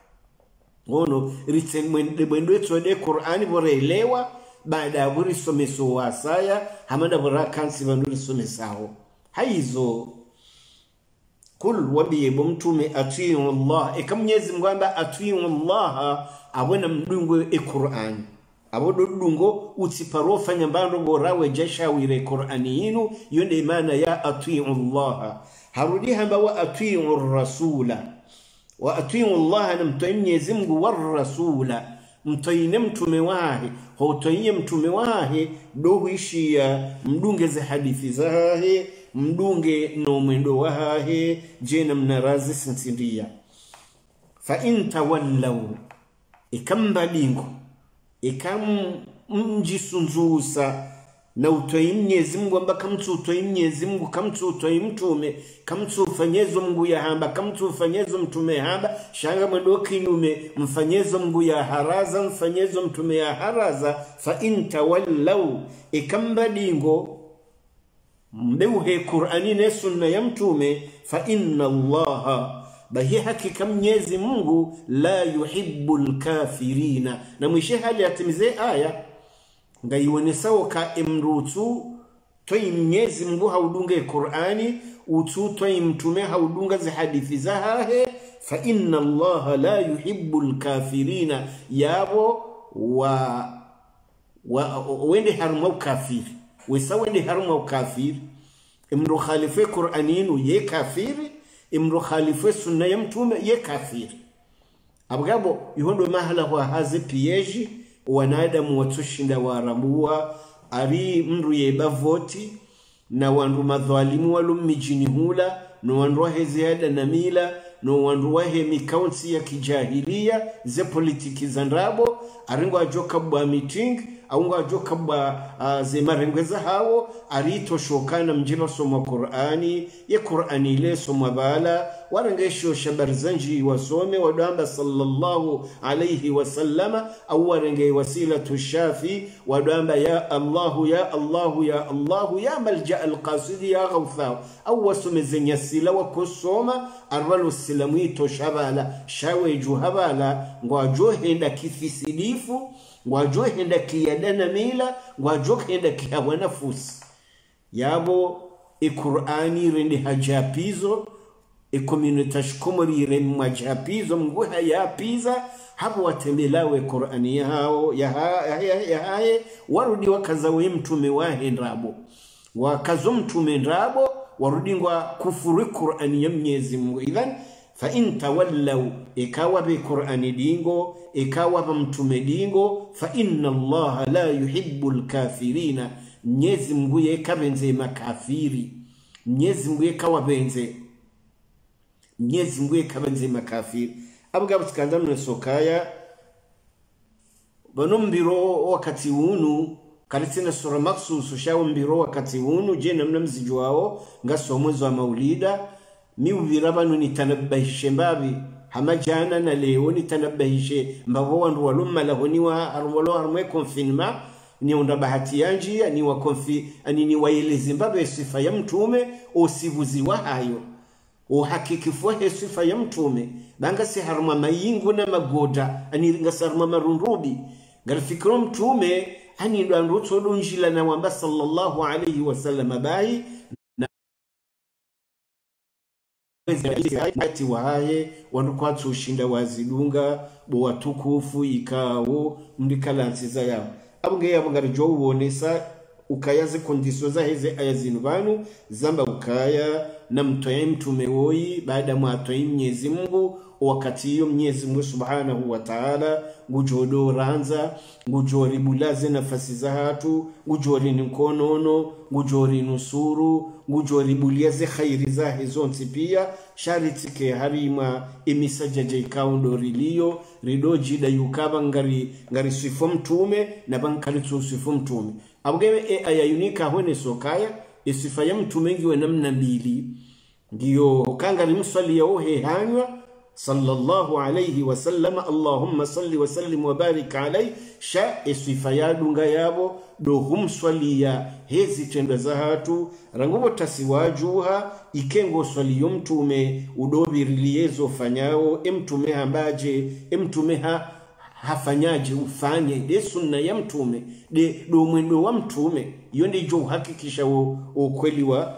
ono ritende mwendo etuonde Qur'ani boreelewa baada ya buri someso wasaya hamanda bora kansi banduri somesao haizo kul wabiye mtume atii'u Allah eka Mwenyezi Mungu amba atii'u Allah abona mdungo Qur'an abodo dungo utiparofa nyambando borawe jesha wire Qur'ani yinu yonde maana ya atii'u Allah harudi hamba wa atii'u rasula wa atii'u Allah na mtoyi Mwenyezi Mungu war rasula mtoyine mtume wahe hotoye mtume wahe dohuishia mdunge za hadithi zahe mdunge no mwendo wahe jena mnarazi sinsindia fa intawallaw ikambadingo ikam mjisunzusa na utoyi Mwenyezi Mungu amba kamtu utoyi Mwenyezi Mungu kamtu utoyi mtume kamtu ufanyezo Mungu ya hamba kamtu ufanyezo mtume hamba shanga mwendo kinyume mfanyezo Mungu ya haraza mfanyezo mtume ya haraza fa intawallaw ikambadingo mbeuhe Qur'ani ne sunna ya mtume fa inna Allaha bahi hakika Mwenyezi Mungu la yuhibbul kafirina na mwishe hali atimize aya ngaione sawa ka imrutu toi Mwenyezi Mungu haudunga Qur'ani utu toi mtume haudunga zi hadithi zahahe fa inna Allah la yuhibbul kafirina yabo wende harma kafiri wesa wende harma kafiri imro khalife Qur'aninu ye kafiri imro khalife sunna ya mtume ye kafiri abgabo ihondo mahala wa haze piyeji wanadamu watushinda waramua ari mru yeba voti na wandu madhalimu walumijini hula no wandu wahe ziada na mila no wandu wahe mikaunti ya kijahilia ze politiki zandrabo aringo ajoka bwa meeting aungo ajoka bwa ze marengweza hawo arito shokana mjino somo Qur'ani ye Qur'ani ile somo bala warengesho shabarzanji wasome wadamba sallallahu alayhi wasallama au warenge wasila tushafi wadamba ya Allahu ya Allahu ya Allahu ya malja alqasidi ya ghawtha au wasome zenyasila wakosoma arwalu silamito shabala shawe juhabala ngwajohenda kifisidifu ngwajohenda kiyadana mila ngwajohenda kihawana fusi yabo Qur'ani rende hajapizo community shkomori ren majapizo mguha ya piza hapo watembelawe Qur'ani yao ya haye warudi wakazawe mtume wahe ndrabo wakazo mtume ndrabo warudi ngwa kufuru Qur'ani ya Mwenyezi Mungu idhan fa in tawallaw ikawa bi Qur'ani dingo ikawa mtume dingo fa inna Allah la yuhibbul kafirina Mwenyezi Mungu yekabenze makafiri Mwenyezi Mungu yekawa benze Mwenyezi Mungu yekabenze makafiri abugabo tukanza mnesokaya bano mbiro wakati unu kalitsina sura maksusu shawo mbiro wakati unu je namna mzijwao ngasomwezo wa maulida miubira bano nitanabahishe mbabi hamajana na leo nitanabahishe mbabo wandu walumma lahoniwa arwalo harmwe confinement ni onda bahati yanji ni wa konfi ni waeleze mbabe sifa ya mtume osivuzi wa hayo uhakikifu wa sifa ya mtume banga si harma mayingu na magoda ngasarma marunrubi ngalifikiro mtume ndo andoto donjila na wamba sallallahu alayhi wasallam bai na ati wahaye wandukwatu ushinda wazidunga bo watukufu ikawo ndikalansiza yao abunge yabungarijo ubonesa ukayaze kondisyo za heze ayazinubanu zamba ukaya na mtoye mtume woyi baada mwatoye Mwenyezi Mungu wakati hiyo Mwenyezi Mungu Subhanahu wa Ta'ala ngujodo ranza ngujori bulaze nafasi za hatu ngujori nkonono ngujori nusuru ngujori buliaze khairi za hizonti pia sharitike harima imisajaje ikaundo rilio ridoji da yukaba ngari sifo mtume na bankari sifo mtume abugeme aya unika hone sokaya isifa ya mtume ngiwe namna mbili ndio kanga limswali ya ohe hanywa sallallahu alayhi wasallam Allahumma salli wa sallim wa barik alayhi sha isifa ya dunga yabo do humswali ya hezi tendo za hatu rangobo tasiwajuha ikengo swali yo mtume udobiriliyezo fanyao mtume ambaje mtume hafanyaje ufanye de sunna ya mtume de do mwendo wa mtume yonde jo hakikisha ukweli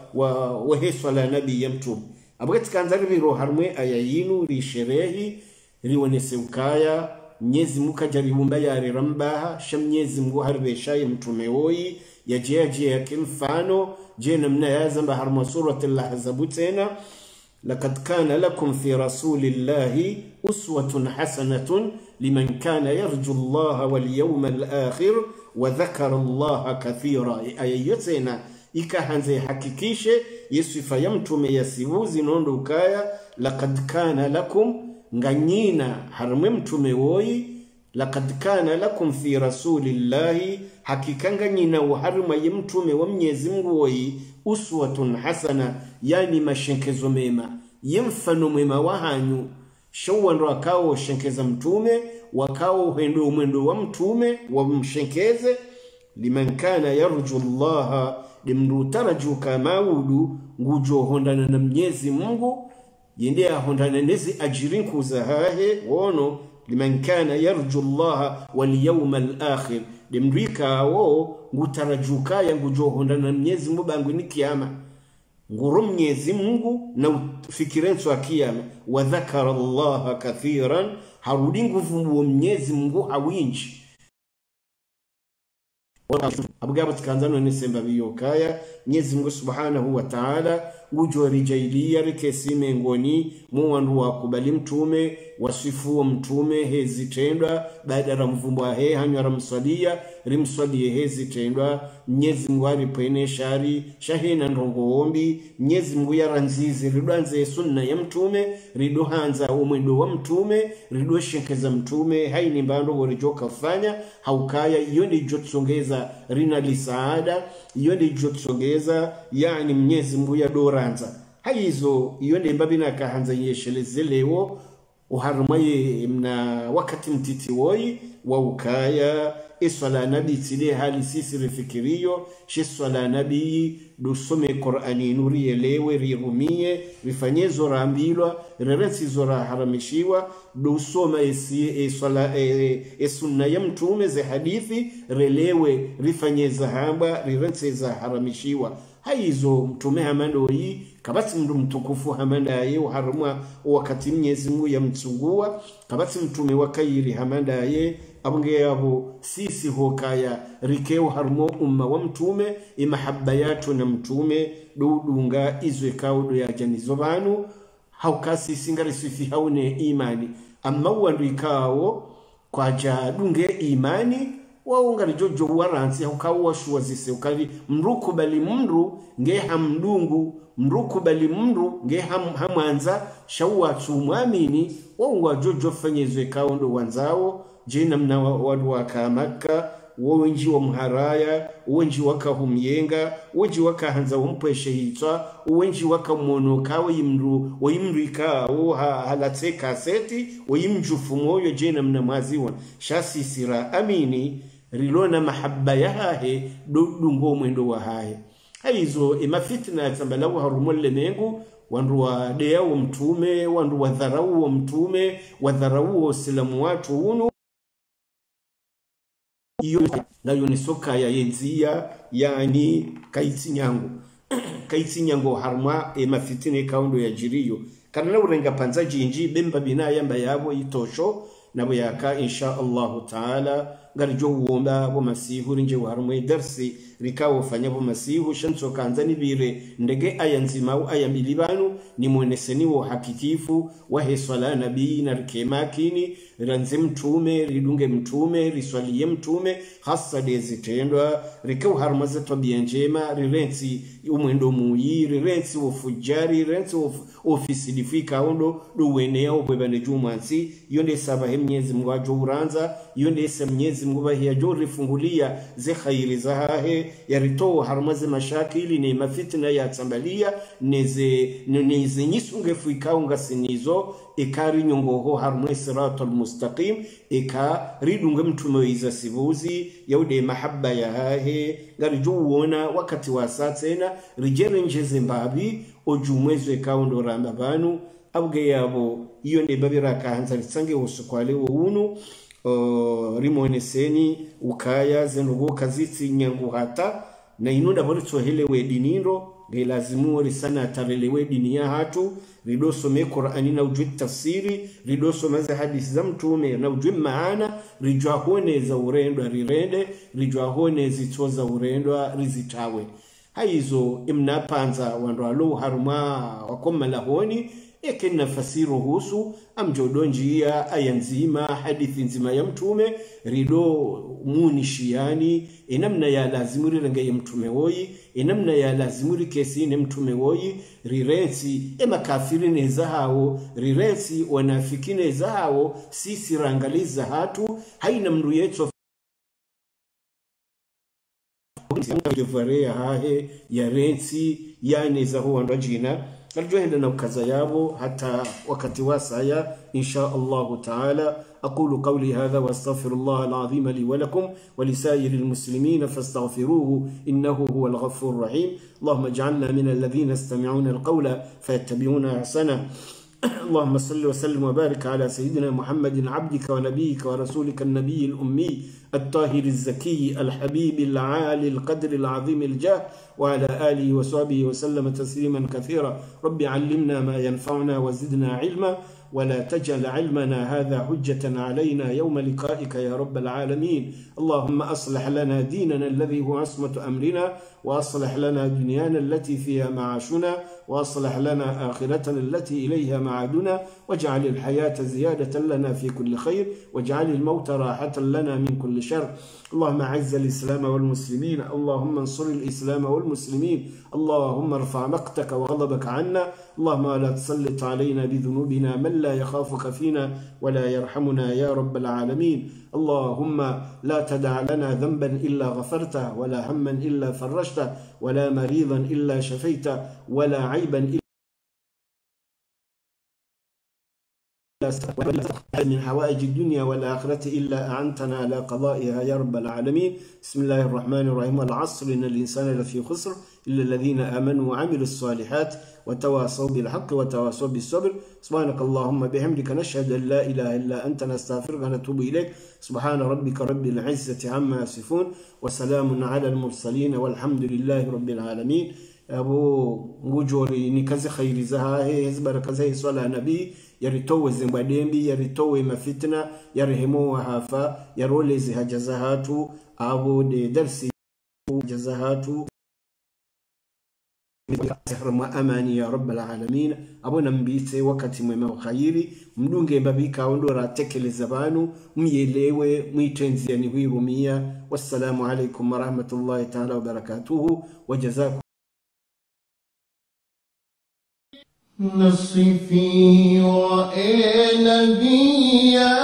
wa swala nabii ya mtume abagati kanzari biro harmwe ayayinu risherehi riwonese ukaya Mwenyezi Mungu kajaribumba yare rambaha shamnyezi Mungu harbeshaye mtume woyi yajeje yakimfano je namna yazamba harma suratul ahzab tena laqad kana lakum fi rasulillahi uswatun hasanatun liman kana yarju Allah wal yawmal akhir wa dhakara Allah kathira ayatena ikahanze hakikishe yesifa ya mtume yasivuzi nondo ukaya laqad kana lakum nganyina harmwe mtume woyi laqad kana lakum fi rasulillahi hakika nganyina wa harma ya mtume wa Mwenyezi Mungu woyi uswatun hasana yani mashenkezo mema yemfano mwema wahanyu shawando akao shenkeza mtume wakao mwendo wa mtume wa mshenkeze liman kana yarju Allah limru tarajuka maudu ngujo hondana na Mwenyezi Mungu yende hondana nezi ajirinku zahahe wono liman kana yarju Allah wal yawmal akhir demrika wo ngutarajuka yangu johonda na Mwenyezi Mungu bangu ni kiyama nguru Mwenyezi Mungu na fikirenso wa kiyama wa dhakara Allah kathiran harudi nguvu Mwenyezi Mungu awinji abugabo tikanzano nisemba biyokaya Mwenyezi Mungu Subhanahu wa Ta'ala ngujo rijailia rikesime ngoni muwandu wa kubali mtume wasifu wa mtume hezi tendwa baada ya mvumba he hanywa ramswadia rimswadie hezi tendwa Mwenyezi Mungu alipene shari shahina ndongo ombi Mwenyezi Mungu yaranzizi ridwanze sunna ya mtume ridohanza umwendo wa mtume rido shenkeza mtume haini mbando worijoka fanya haukaya iyo ndi jotsongeza rina lisaada iyo ndi jotsongeza yani Mwenyezi Mungu ya doranza haizo iyo ndi mbabina kahanza yeshelezelewo uharumaye mna wakati mtiti woi wa ukaya iswala nabi tile hali sisi rifikirio shiswala nabi dusome Qur'ani nuri elewe rirumie rifanye zora ambilwa rerensi zora haramishiwa dusoma iswala sunna ya mtume za hadithi relewe rifanye zahaba rirensi za haramishiwa haizo mtume hamando hii kabati mdu mtukufu hamanda ye uharumwa wakati Mwenyezi Mungu ya mtsungua kabati mtume wakairi hamanda ye abunge yabo sisi hokaya rikeo harumo umma wa mtume imahabba yatu na mtume dudunga izwe kaudo ya janizo banu haukasi singari sifi haune imani amma wandu ikao kwa jadunge imani waungari jojo waransi haukawo washuwazise ukali mruku bali mndu nge hamdungu mruku bali mndu nge hamwanza shawatu muamini waunga jojo fanyezwe kaundo wanzao jina mna wadu waka Maka wenji wa mharaya wenji waka humyenga wenji waka hanza umpweshe hitwa wenji waka mwonoka wimrika halate kaseti wimjufu moyo jina mna maziwa shasi sira amini rilona mahabba ya hahe dungo mwendo wa hahe haizo fitna ya tambalawu harumole mengu wandu wa dea wa mtume wandu wa dharau wa mtume wa dharau wa silamu watu hunu iyo nayo ni soka ya yenzia yani kaiti nyango harma mafitine kaundo ya jiriyo kana urenga panza jinji bemba bina yamba yabo itosho nabo yaka insha Allah taala garijo uomba bo masihu rinje warumwe darsi rikawo fanya bo masihu shanso kanzani bire ndege ayanzima au ayambilibanu ni mweneseni wo hakikifu wa heswala nabii na rikemakini ranze mtume ridunge mtume riswaliye mtume hasa dezitendwa rikawo harumaze tabia njema rirensi umwendo muyi rirensi ufujari rirensi ofisi difika ondo duwenea obwebane jumansi yonde saba Mwenyezi Mungu ajo uranza yonde Mwenyezi Mungu bahia jo rifungulia ze khairi zahahe yarito harumaze mashakili ni mafitna ya tsambalia neze nyisunge fuikaunga sinizo ikari nyongoho harumwe siratul mustaqim ika ridunge mtume iza sibuzi yaude mahabba ya hahe ngari jo uona wakati wa satena rijere njeze mbabi ojumwezwe kaundo ramba banu abuge yabo iyo ne babira kahanza litsange usukwale wunu rimoneseni ukaya zenugo kazitsi nyangu hata na inunda boritso helewe diniro gelazimu risana tarelewe dinia hatu ridoso me Qur'ani na ujui tafsiri ridoso maze hadithi za mtume na ujui maana rijwahone za urendwa rirende rijwahone zitoza urendwa rizitawe haizo imnapanza wandu haruma wakoma lahoni eke nafasiru husu amjodonjia ayanzima hadithi nzima ya mtume rido munishiani inamna ya lazimuri ranga ya mtume woyi inamna ya lazimuri kesi ne mtume woyi rirensi makafiri neza hao rirensi wanafiki neza hao sisi rangaliza hatu haina mndu yetu hahe ya rensi yani za huwa ndajina نرجو na ukaza yabo hata wakati wasaya insha Allah taala aqulu qawli hadha wa astaghfirullah alazim li wa lakum wa lisa'iril muslimin fastaghfiruhu innahu huwal ghafurur rahim Allahumma ij'alna min alladhina yastami'una alqawla fayattabi'una ahsana اللهم صل وسلم وبارك على سيدنا محمد عبدك ونبيك ورسولك النبي الأمي الطاهر الزكي الحبيب العالي القدر العظيم الجاه، وعلى آله وصحبه وسلم تسليما كثيرا. رب علمنا ما ينفعنا وزدنا علما، ولا تجعل علمنا هذا حجة علينا يوم لقائك يا رب العالمين. اللهم أصلح لنا ديننا الذي هو عصمة أمرنا، وأصلح لنا دنيانا التي فيها معاشنا، وأصلح لنا آخرتنا التي إليها معادنا، واجعل الحياة زيادة لنا في كل خير، واجعل الموت راحة لنا من كل شر. اللهم أعز الإسلام والمسلمين، اللهم انصر الإسلام والمسلمين، اللهم ارفع مقتك وغضبك عنا، اللهم لا تسلط علينا بذنوبنا من لا يخافك فينا ولا يرحمنا يا رب العالمين. اللهم لا تدع لنا ذنبا إلا غفرته، ولا هما إلا فرجته، ولا مريضا إلا شفيته، ولا عيبا إلا من حوائج الدنيا والآخرة إلا أعنتنا على قضائها يا رب العالمين. بسم الله الرحمن الرحيم. والعصر إن الإنسان لفي خسر إلا الذين آمنوا وعملوا الصالحات وتواصوا بالحق وتواصوا بالصبر. سبحانك اللهم بحمدك نشهد أن لا إله إلا أنت نستغفرك ونتوب إليك. سبحان ربك رب العزة عما يصفون، وسلام على المرسلين، والحمد لله رب العالمين. أبو ngujori ni kazi khairi zaha hezbara kazi swala nabii yaritowe zimbadembi yaritowe mafitna yarehemo hafa yarolezi hajazahatu abo de darsi jazahatu ma amani ya rabbal alamin. Abona mbitse wakati mwema wa khairi mdunge mbabika ondora tekeleza banu myelewe mwitenzi ni hwirumia. Wassalamu alaikum warahmatullahi ta'ala wabarakatuhu wajazakum نصفي وإنبيا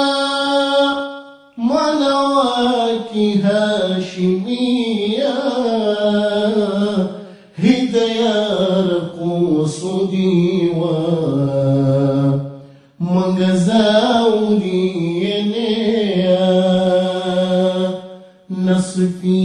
منواك هاشميا هديار قصدي ومغزاولي نصفي